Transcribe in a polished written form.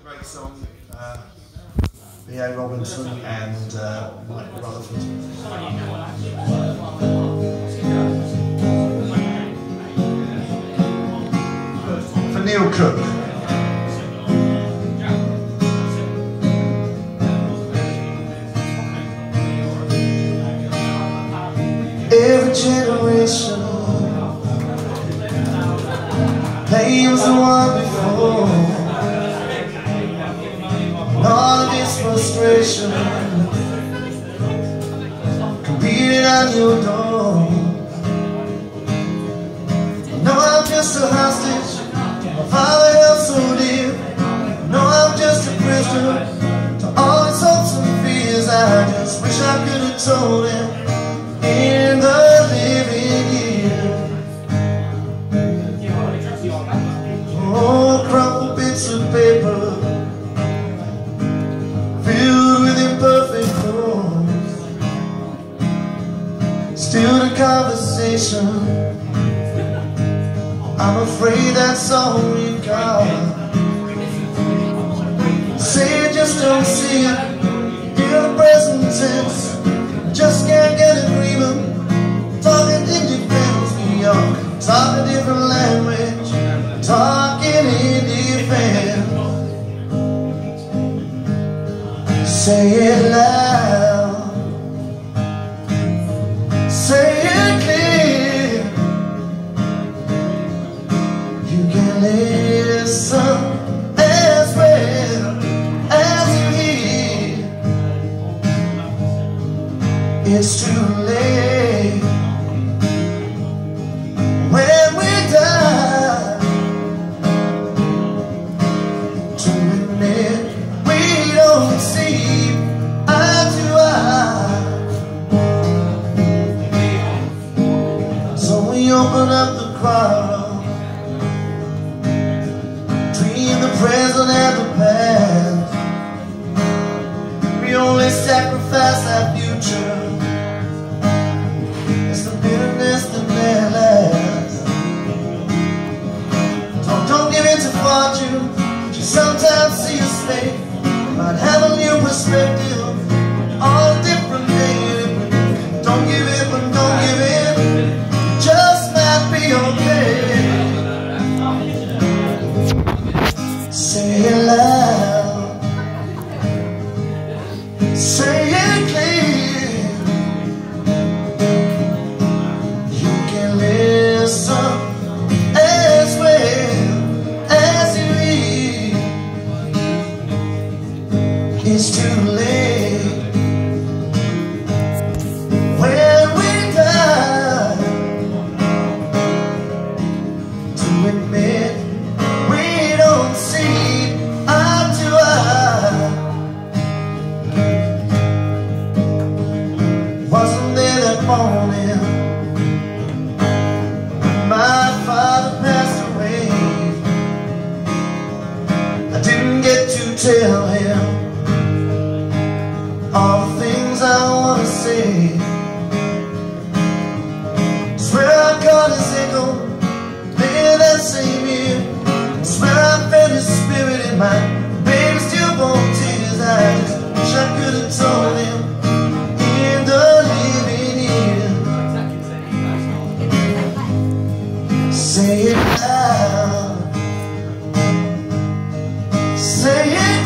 great song. B.A. Robinson and Mike Rutherford. For Neil Cook. Every generation blames the one before. All of his frustration can beat it at your door. No, I'm just a hostage, my father held so dear. No, I'm just a prisoner to all his hopes and fears. I just wish I could have told him in the living year. Oh, crumpled bits of paper filled with imperfect thoughts, still the conversation. I'm afraid that's all we've got. Say you just don't see it in the present tense. Just can't get agreement. Talking in defense, New York. Talk a different language. Talking in defense. Say it loud. Say it clear. You can listen as well as you hear. It's too late when we die to admit we don't see eye to eye. So we open up the quarrel between the present and the past. We only sacrifice our future. It's the bitterness that may last. Don't give in to fortune. You sometimes see a state might have a new perspective on a different day. Don't give in, but don't give in. Just might be okay. Say it loud. Say it clear. You can listen as well as you hear. It's too late when we die to admit we don't see eye to eye. Wasn't there that morning my father passed away? I didn't get to tell him all the things I want to say. Swear I caught his echo later that same year. Swear I felt his spirit in my baby's stillborn tears. I just wish I could have told him in the living year. Say it loud. Say it